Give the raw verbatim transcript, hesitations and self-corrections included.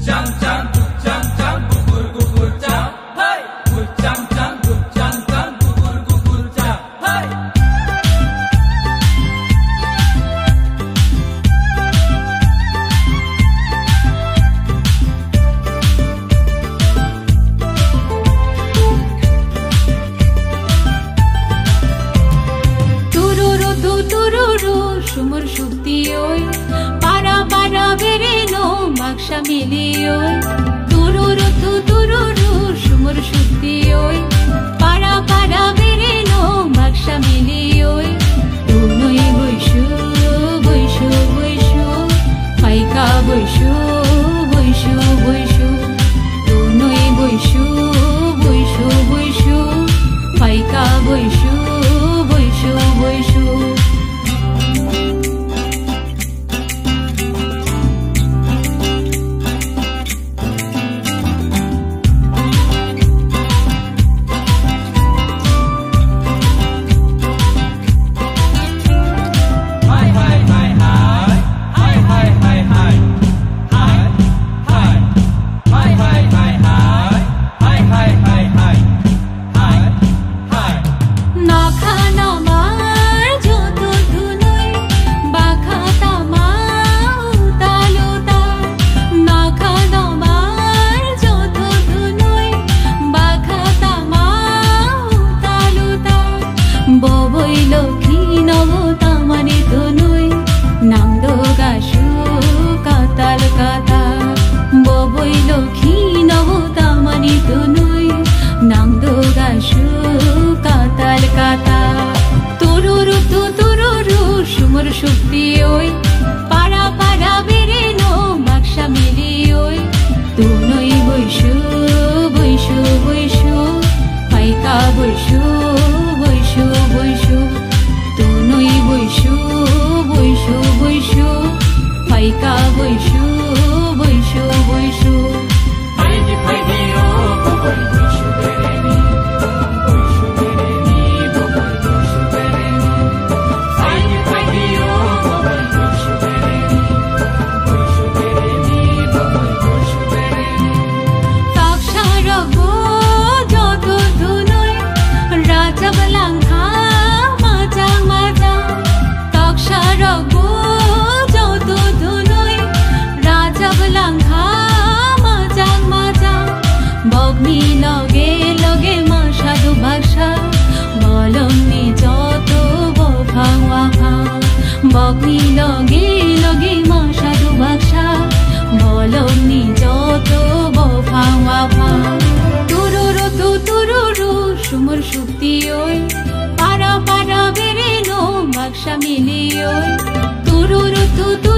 সুমর শক্তি ওই পারা পারা বেরেনো বাক্সা মিলি ওই তুরুরু তু তুরুরু সুমর শক্তি ওই পারা পারা বেরেনো বাক্সা মিলি ওই তুই বৈশু বৈশু বৈশু পাইকা বৈশু বৈশু বৈশু তুই বৈশু বৈশু বৈশু পাইকা বৈশু বৈশু বৈশু সুমর শক্তি ওই পারা পারা বেরেনো বাক্সা মিলি ওই তুই বৈশু বৈশু বৈশু পাইকা বৈশু বৈশু বৈশু তুই বৈশু বৈশু বৈশু পাইকা বৈশু বৈশু বৈশু ফাইদি ফাইদি ও বই বৈশু বেরেনি বৈশু বেরেনি বই বৈশু বেরেনি ফাইদি ফাইদি ও বই বৈশু বেরেনি বৈশু বেরেনি বই বৈশু বেরেনি তাকশা রগো যত ধুনই রাজা বলাঙ্খা মাজা মাজা তাকশা রগো যত ধুনই রাজা বলাঙ্খা মাজা মাজা বগ্নি লগে লগে মা সাধু ভাষা বলমনি যত বফাং ওয়াফা বগ্নি লগে লগে মা সাধু ভাষা বলমনি যত বফাং ওয়াফা তুরুরু তু তুরুরু সুমর শক্তি ওই পারা পারা বেরেনো বাক্সা মিলি ওই তুরুরু তু